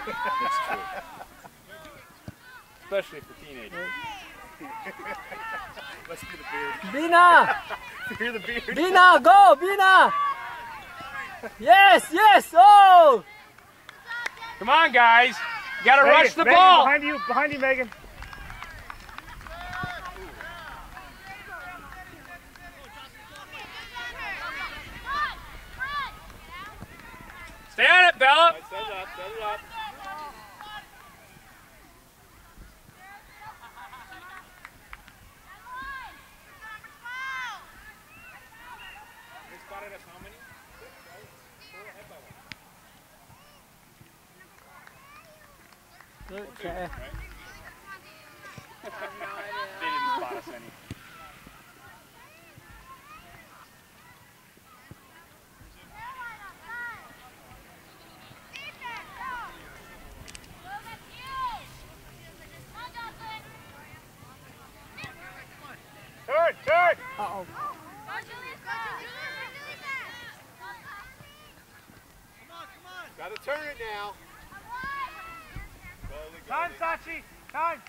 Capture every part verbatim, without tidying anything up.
It's true. Especially for teenagers. Must be the beard. Bina! Fear the beard. Bina, go! Bina! Yes, yes! Oh! Come on, guys. You gotta Megan, rush the Megan, ball. Behind you, behind you, Megan. Stay on it, Bella. Set it up, set it up. They spotted us how many? Okay. They didn't spot us any. Turn, turn. Uh-oh. Gotta turn it now. Time, Sachi. Time.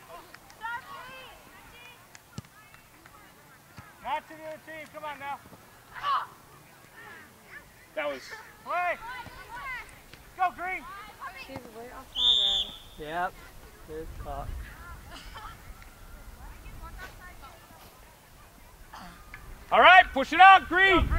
Not to the other team. Come on now. That was. Play. Go, Green. She's way offside, Yep. Good caught. All right, push it out, Green. Go, Green.